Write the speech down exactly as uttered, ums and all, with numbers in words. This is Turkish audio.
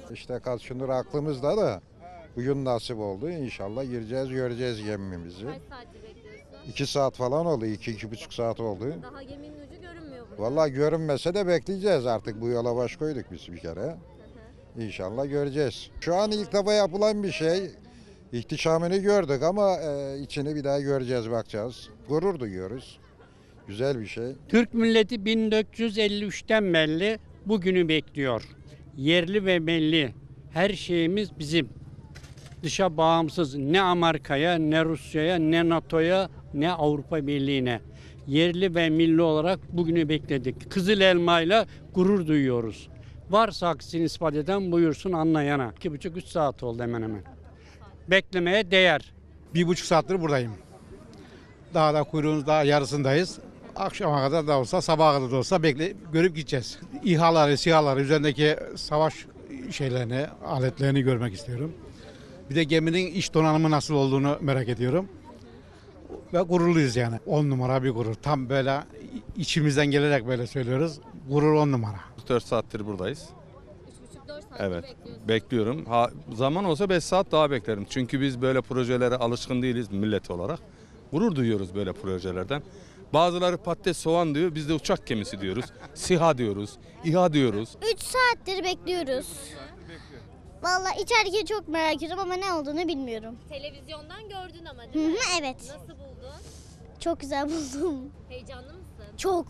İşte kaç gündür aklımızda da bugün nasip oldu. İnşallah gireceğiz, göreceğiz gemimizi. Kaç saattir bekliyorsun? İki saat falan oldu, iki, iki buçuk saat oldu. Daha geminin ucu görünmüyor burada. Vallahi görünmese de bekleyeceğiz artık. Bu yola baş koyduk biz bir kere. İnşallah göreceğiz. Şu an ilk defa yapılan bir şey. İhtişamını gördük ama e, içini bir daha göreceğiz, bakacağız. Gurur duyuyoruz. Güzel bir şey. Türk milleti bin dört yüz elli üçten beri bugünü bekliyor. Yerli ve milli her şeyimiz bizim. Dışa bağımsız ne Amerika'ya, ne Rusya'ya, ne NATO'ya, ne Avrupa Birliği'ne. Yerli ve milli olarak bugünü bekledik. Kızıl elmayla gurur duyuyoruz. Varsa aksini ispat eden buyursun anlayana. İki buçuk üç saat oldu hemen hemen. Beklemeye değer. Bir buçuk saattir buradayım. Daha da kuyruğun daha yarısındayız. Akşama kadar da olsa, sabaha kadar da olsa bekle, görüp gideceğiz. İHA'ları, SİHA'ları, üzerindeki savaş şeylerini, aletlerini görmek istiyorum. Bir de geminin iç donanımı nasıl olduğunu merak ediyorum. Ve gururluyuz yani. On numara bir gurur. Tam böyle içimizden gelerek böyle söylüyoruz. Gurur on numara. dört saattir buradayız. üç buçuk dört saattir Evet. bekliyorsun. Bekliyorum. Ha, zaman olsa beş saat daha beklerim. Çünkü biz böyle projelere alışkın değiliz millet olarak. Gurur duyuyoruz böyle projelerden. Bazıları patates soğan diyor. Biz de uçak gemisi diyoruz. SİHA diyoruz. İHA diyoruz. üç saattir bekliyoruz. Vallahi içerikeyi çok merak ediyorum ama ne olduğunu bilmiyorum. Televizyondan gördün ama Hı değil mi? hı, evet. Nasıl buldun? Çok güzel buldum. Heyecanlı mısın? Çok.